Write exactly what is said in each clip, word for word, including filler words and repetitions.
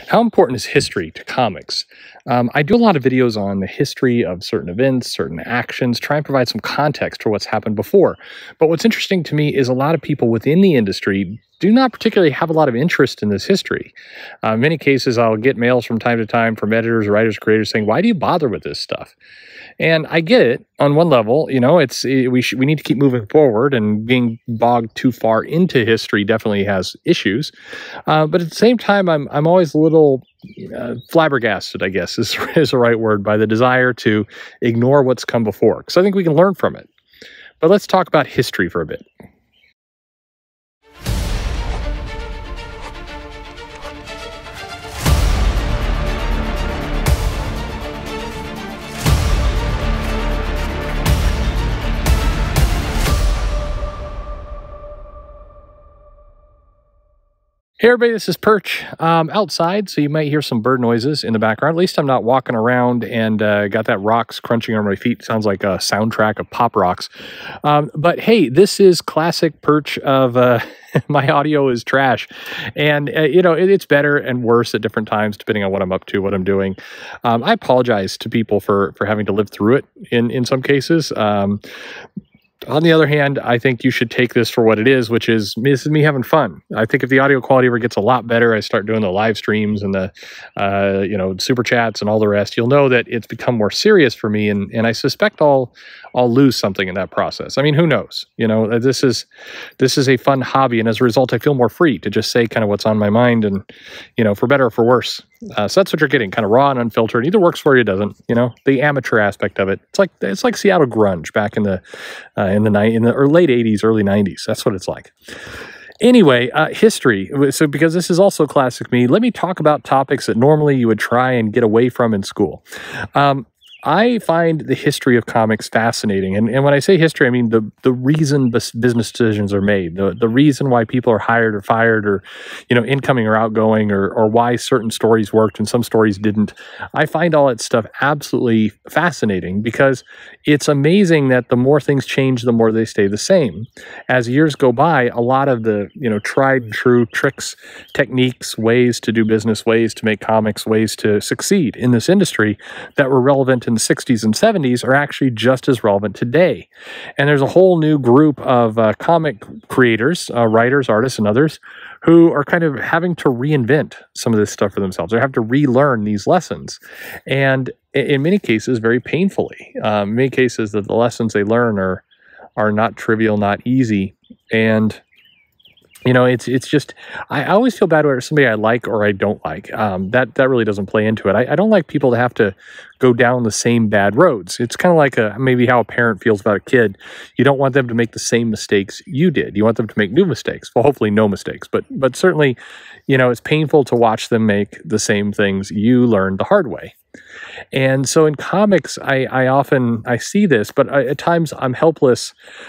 How important is history to comics? Um, I do a lot of videos on the history of certain events, certain actions, try and provide some context for what's happened before. But what's interesting to me is a lot of people within the industry do not particularly have a lot of interest in this history. Uh, in many cases, I'll get mails from time to time from editors, writers, creators saying, "Why do you bother with this stuff?" And I get it on one level. You know, it's it, we sh- we need to keep moving forward, and being bogged too far into history definitely has issues. Uh, but at the same time, I'm I'm always a little uh, flabbergasted, I guess is is the right word, by the desire to ignore what's come before, because I think we can learn from it. But let's talk about history for a bit. Hey everybody, this is Perch. Um, outside, so you might hear some bird noises in the background. At least I'm not walking around and uh, got that rocks crunching on my feet. Sounds like a soundtrack of Pop Rocks. Um, but hey, this is classic Perch of uh, my audio is trash. And, uh, you know, it, it's better and worse at different times depending on what I'm up to, what I'm doing. Um, I apologize to people for, for having to live through it in, in some cases. Um, On the other hand, I think you should take this for what it is, which is this is me having fun. I think if the audio quality ever gets a lot better, I start doing the live streams and the uh, you know super chats and all the rest, you'll know that it's become more serious for me, and and I suspect I'll I'll lose something in that process. I mean, who knows? You know, this is this is a fun hobby, and as a result, I feel more free to just say kind of what's on my mind, and you know, for better or for worse. Uh, so that's what you're getting, kind of raw and unfiltered. Either works for you, it doesn't. You know, the amateur aspect of it. It's like it's like Seattle grunge back in the uh, in the night in the or late eighties, early nineties. That's what it's like. Anyway, uh, history. So because this is also classic me, let me talk about topics that normally you would try and get away from in school. Um, I find the history of comics fascinating. And, and when I say history, I mean the, the reason bus- business decisions are made, the, the reason why people are hired or fired or, you know, incoming or outgoing, or, or why certain stories worked and some stories didn't. I find all that stuff absolutely fascinating because it's amazing that the more things change, the more they stay the same. As years go by, a lot of the, you know, tried and true tricks, techniques, ways to do business, ways to make comics, ways to succeed in this industry that were relevant in the sixties and seventies are actually just as relevant today. And there's a whole new group of uh, comic creators, uh, writers, artists, and others who are kind of having to reinvent some of this stuff for themselves. They have to relearn these lessons. And in many cases, very painfully. Um, in many cases, that the lessons they learn are are not trivial, not easy. And you know, it's it's just, I always feel bad when somebody I like or I don't like. Um, that that really doesn't play into it. I, I don't like people to have to go down the same bad roads. It's kind of like a, maybe how a parent feels about a kid. You don't want them to make the same mistakes you did. You want them to make new mistakes. Well, hopefully no mistakes, but but certainly, you know, it's painful to watch them make the same things you learned the hard way. And so in comics, I, I often, I see this, but I, at times I'm helpless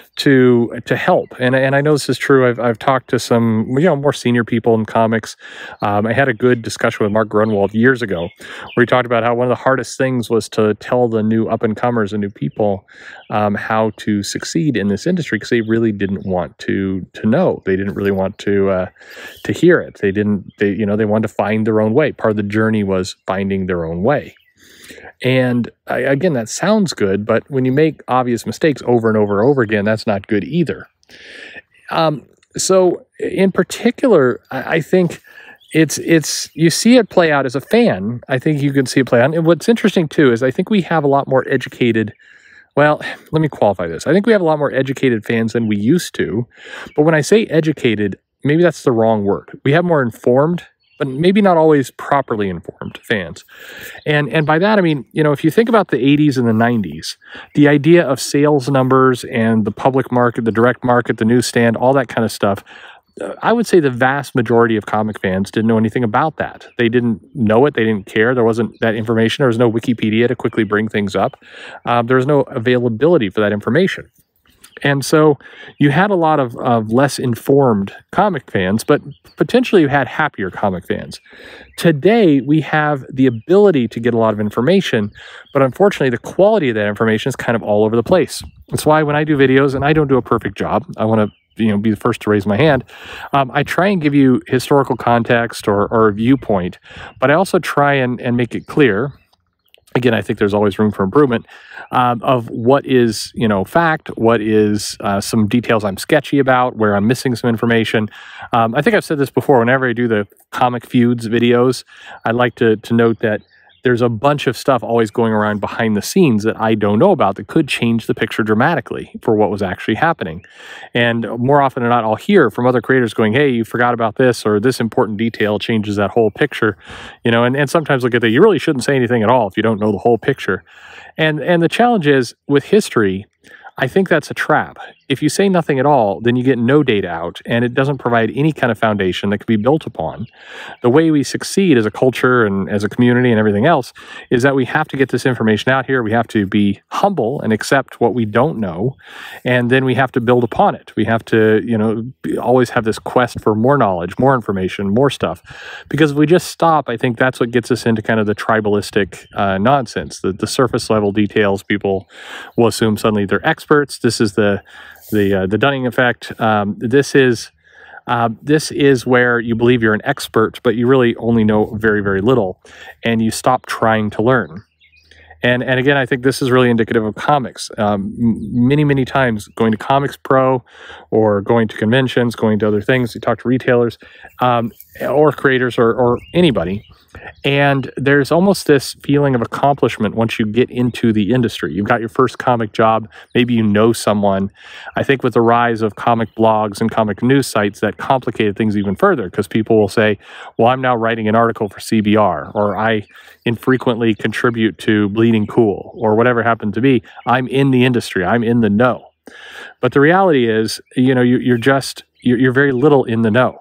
to to help. And, and I know this is true. I've, I've talked to some, you know, more senior people in comics. Um, I had a good discussion with Mark Grunwald years ago where he talked about how one of the hardest things was to tell the new up-and-comers and new people um, how to succeed in this industry, because they really didn't want to to know. They didn't really want to uh, to hear it. They didn't, they, you know, they wanted to find their own way. Part of the journey was finding their own way. And I, again, that sounds good, but when you make obvious mistakes over and over and over again, that's not good either. Um, so in particular, I, I think it's, it's, you see it play out as a fan. I think you can see it play out. And what's interesting too, is I think we have a lot more educated, well, let me qualify this. I think we have a lot more educated fans than we used to. But when I say educated, maybe that's the wrong word. We have more informed, but maybe not always properly informed fans. And and by that, I mean, you know, if you think about the eighties and the nineties, the idea of sales numbers and the public market, the direct market, the newsstand, all that kind of stuff, uh, I would say the vast majority of comic fans didn't know anything about that. They didn't know it. They didn't care. There wasn't that information. There was no Wikipedia to quickly bring things up. Um, there was no availability for that information. And so you had a lot of, of less informed comic fans, but potentially you had happier comic fans. Today, we have the ability to get a lot of information, but unfortunately, the quality of that information is kind of all over the place. That's why when I do videos, and I don't do a perfect job, I want to you know, be the first to raise my hand. Um, I try and give you historical context or, or a viewpoint, but I also try and, and make it clear. Again, I think there's always room for improvement um, of what is, you know, fact, what is uh, some details I'm sketchy about, where I'm missing some information. Um, I think I've said this before. Whenever I do the Comic Feuds videos, I like to to note that there's a bunch of stuff always going around behind the scenes that I don't know about that could change the picture dramatically for what was actually happening. And more often than not, I'll hear from other creators going, hey, you forgot about this, or this important detail changes that whole picture. You know, and, and sometimes look at that, you really shouldn't say anything at all if you don't know the whole picture. And, and the challenge is, with history, I think that's a trap. If you say nothing at all, then you get no data out, and it doesn't provide any kind of foundation that can be built upon. The way we succeed as a culture and as a community and everything else is that we have to get this information out here. We have to be humble and accept what we don't know, and then we have to build upon it. We have to, you know, always have this quest for more knowledge, more information, more stuff. Because if we just stop, I think that's what gets us into kind of the tribalistic uh, nonsense, the, the surface level details. People will assume suddenly they're experts. This is the the uh, the Dunning effect. Um, this is uh, this is where you believe you're an expert, but you really only know very, very little, and you stop trying to learn. And and again, I think this is really indicative of comics. Um, many, many times going to Comics Pro or going to conventions, going to other things, you talk to retailers um, or creators or, or anybody, and there's almost this feeling of accomplishment once you get into the industry. You've got your first comic job. Maybe you know someone. I think with the rise of comic blogs and comic news sites, that complicated things even further, because people will say, well, I'm now writing an article for C B R, or I infrequently contribute to Bleeding Cool, or whatever it happened to be. I'm in the industry. I'm in the know. But the reality is, you know, you, you're just, you're, you're very little in the know.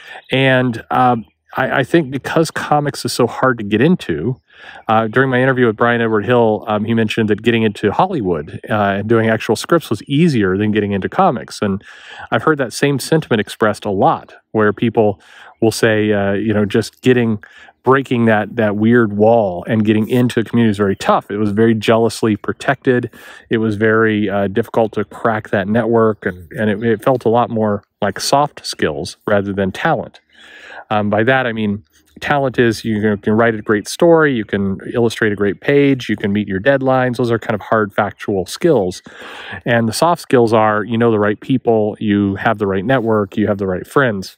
And um, I, I think because comics is so hard to get into, uh, during my interview with Brian Edward Hill, um, he mentioned that getting into Hollywood uh, and doing actual scripts was easier than getting into comics. And I've heard that same sentiment expressed a lot, where people will say, uh, you know, just getting, breaking that that weird wall and getting into a community is very tough. It was very jealously protected. It was very uh, difficult to crack that network, and, and it, it felt a lot more like soft skills rather than talent. Um, by that, I mean, talent is you can write a great story, you can illustrate a great page, you can meet your deadlines. Those are kind of hard factual skills. And the soft skills are, you know the right people, you have the right network, you have the right friends.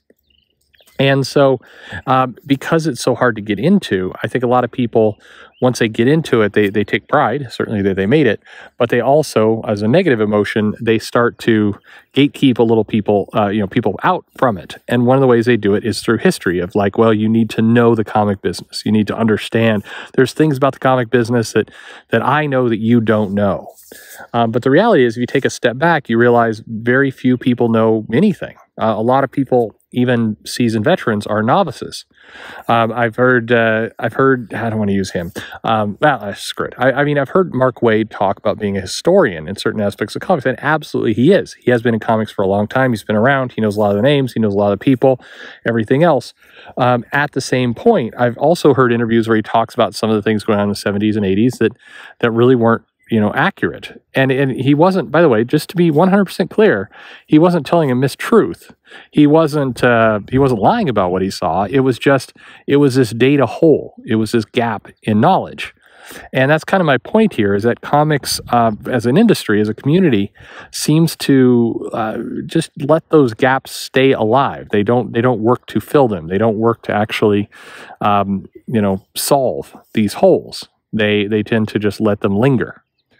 And so um, because it's so hard to get into, I think a lot of people, once they get into it, they, they take pride, certainly that they made it, but they also, as a negative emotion, they start to gatekeep a little people, uh, you know, people out from it. And one of the ways they do it is through history of like, well, you need to know the comic business. You need to understand there's things about the comic business that, that I know that you don't know. Um, but the reality is, if you take a step back, you realize very few people know anything. Uh, a lot of people, even seasoned veterans, are novices. Um, I've heard, uh, I've heard, I don't want to use him. Um, well, uh, screw it. I, I mean, I've heard Mark Waid talk about being a historian in certain aspects of comics, and absolutely he is. He has been in comics for a long time. He's been around. He knows a lot of the names. He knows a lot of the people, everything else. Um, at the same point, I've also heard interviews where he talks about some of the things going on in the seventies and eighties that, that really weren't, you know, accurate. And and he wasn't, by the way, just to be one hundred percent clear, he wasn't telling a mistruth. He wasn't uh, he wasn't lying about what he saw. It was just, it was this data hole. It was this gap in knowledge. And that's kind of my point here, is that comics uh, as an industry, as a community, seems to uh, just let those gaps stay alive. They don't they don't work to fill them. They don't work to actually, um, you know, solve these holes. They they tend to just let them linger.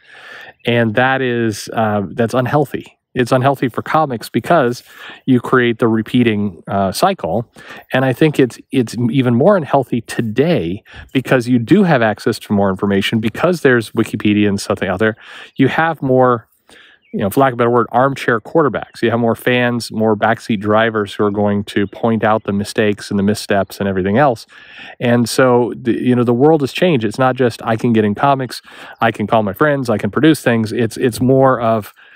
And that is, uh, that's unhealthy. It's unhealthy for comics because you create the repeating uh, cycle. And I think it's it's even more unhealthy today because you do have access to more information, because there's Wikipedia and something out there. You have more, you know, for lack of a better word, armchair quarterbacks. You have more fans, more backseat drivers who are going to point out the mistakes and the missteps and everything else. And so, the, you know, the world has changed. It's not just I can get in comics, I can call my friends, I can produce things. It's it's more of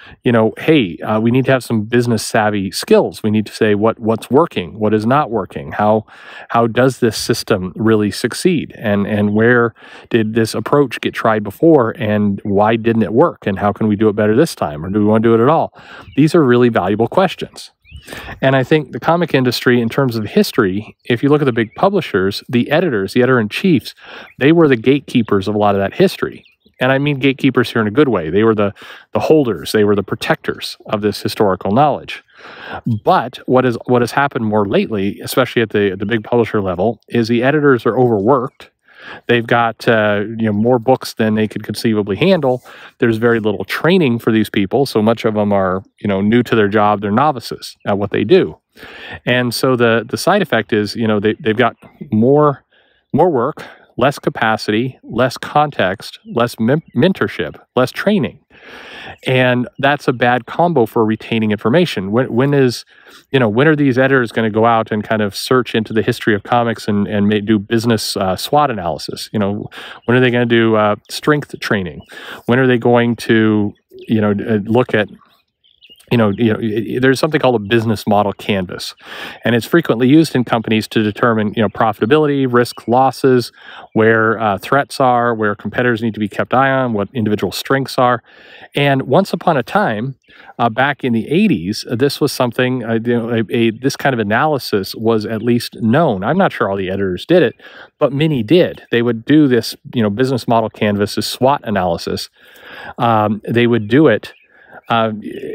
you know, hey, uh, we need to have some business savvy skills. We need to say what what's working, what is not working, how how does this system really succeed, and and where did this approach get tried before, and why didn't it work, and how can we do it better this time, or do we want to do it at all? These are really valuable questions. And I think the comic industry, in terms of history, if you look at the big publishers, the editors, the editor-in-chiefs, they were the gatekeepers of a lot of that history. And I mean gatekeepers here in a good way. They were the, the holders, they were the protectors of this historical knowledge. But what is what has happened more lately, especially at the, the big publisher level, is the editors are overworked. They've got uh, you know more books than they could conceivably handle. There's very little training for these people, so much of them are you know new to their job. They're novices at what they do, and so the the side effect is you know they they've got more more work, less capacity, less context, less men mentorship, less training. And that's a bad combo for retaining information. When, when is, you know, when are these editors going to go out and kind of search into the history of comics and, and may, do business uh, SWOT analysis? You know, when are they going to do uh, strength training? When are they going to, you know, look at, You know, you know, there's something called a business model canvas, and it's frequently used in companies to determine, you know, profitability, risk, losses, where uh, threats are, where competitors need to be kept eye on, what individual strengths are. And once upon a time, uh, back in the eighties, uh, this was something, uh, you know, a, a, this kind of analysis was at least known. I'm not sure all the editors did it, but many did. They would do this, you know, business model canvas, this SWOT analysis. Um, they would do it Uh,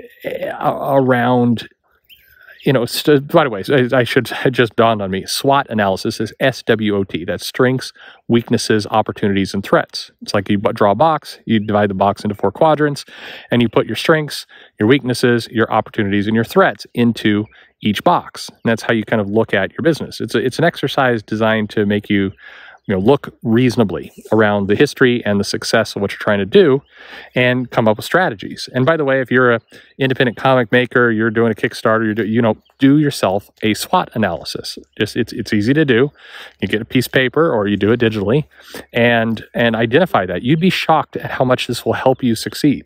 around, you know, by the way, I should, it just dawned on me, SWOT analysis is S W O T. That's strengths, weaknesses, opportunities, and threats. It's like you draw a box, you divide the box into four quadrants, and you put your strengths, your weaknesses, your opportunities, and your threats into each box. And that's how you kind of look at your business. It's a, it's an exercise designed to make you, you know, look reasonably around the history and the success of what you're trying to do and come up with strategies. And by the way, if you're an independent comic maker, you're doing a Kickstarter, you're do, you know, do yourself a SWOT analysis. Just it's it's easy to do. You get a piece of paper or you do it digitally and and identify that. You'd be shocked at how much this will help you succeed.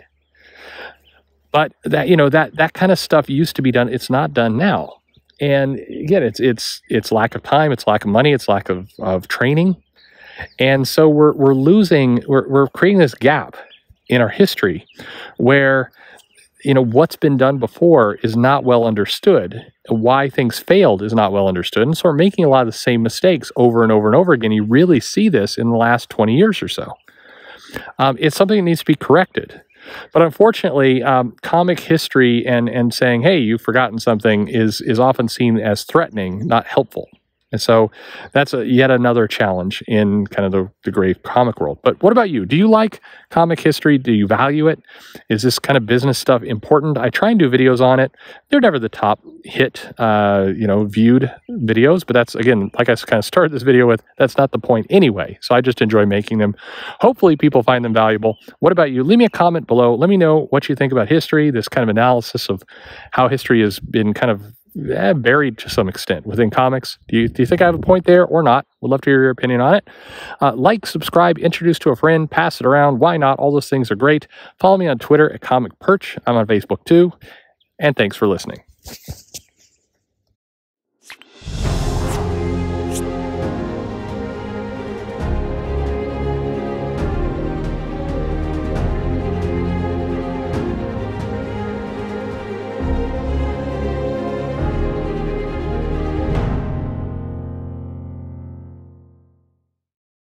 But that, you know, that that kind of stuff used to be done. It's not done now. And again, it's it's it's lack of time, it's lack of money, it's lack of, of training. And so we're we're losing, we're we're creating this gap in our history where, you know, what's been done before is not well understood. Why things failed is not well understood. And so we're making a lot of the same mistakes over and over and over again. You really see this in the last twenty years or so. Um, it's something that needs to be corrected. But unfortunately, um, comic history and and saying, hey, you've forgotten something is is often seen as threatening, not helpful. And so that's a, yet another challenge in kind of the, the great comic world. But what about you? Do you like comic history? Do you value it? Is this kind of business stuff important? I try and do videos on it. They're never the top hit, uh, you know, viewed videos. But that's, again, like I kind of started this video with, that's not the point anyway. So I just enjoy making them. Hopefully people find them valuable. What about you? Leave me a comment below. Let me know what you think about history, this kind of analysis of how history has been kind of Eh, buried to some extent within comics. Do you, do you think I have a point there or not? Would love to hear your opinion on it. Uh, like, subscribe, introduce to a friend, pass it around. Why not? All those things are great. Follow me on Twitter at Comic Perch. I'm on Facebook too. And thanks for listening.